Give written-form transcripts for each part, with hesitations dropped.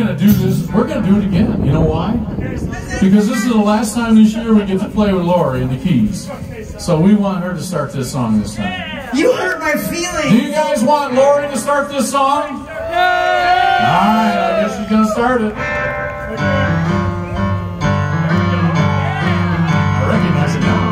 gonna do this. We're gonna do it again. You know why? Because this is the last time this year we get to play with Lori in the keys. So we want her to start this song this time. You hurt my feelings. Do you guys want Lori to start this song? Yeah. All right, I guess she's gonna start it. I recognize it now.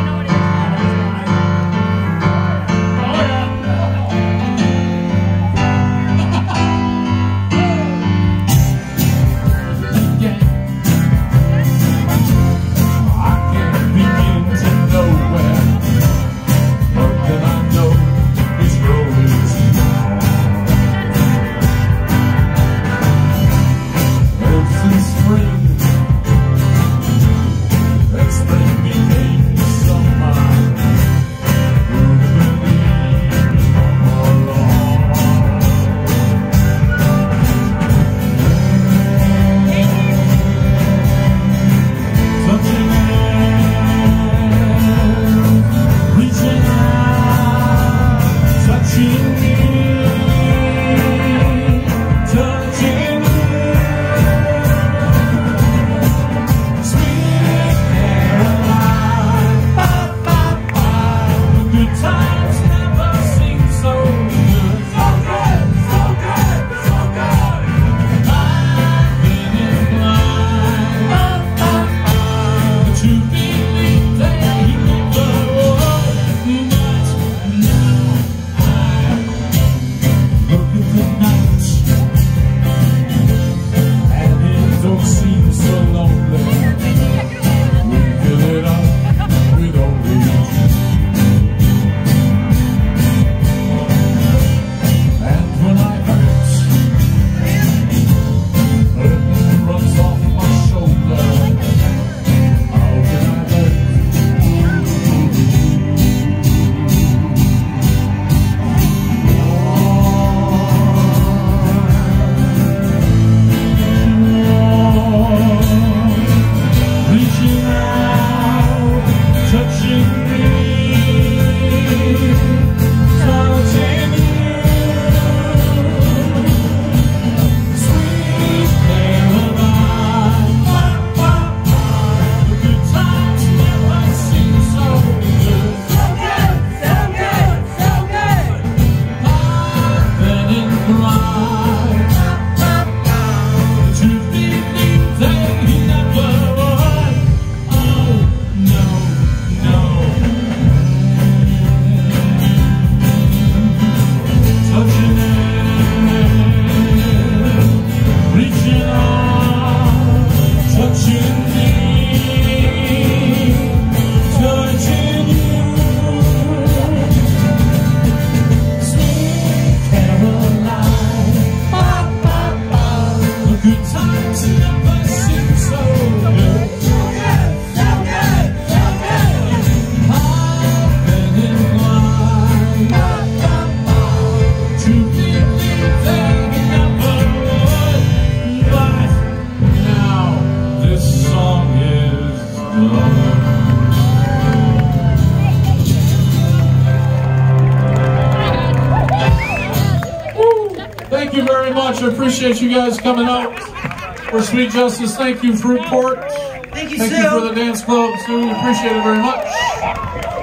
Thank you very much. I appreciate you guys coming out for Sweet Justice. Thank you, Fruitport. Thank you, Thank you for the dance club, Sue. Appreciate it very much.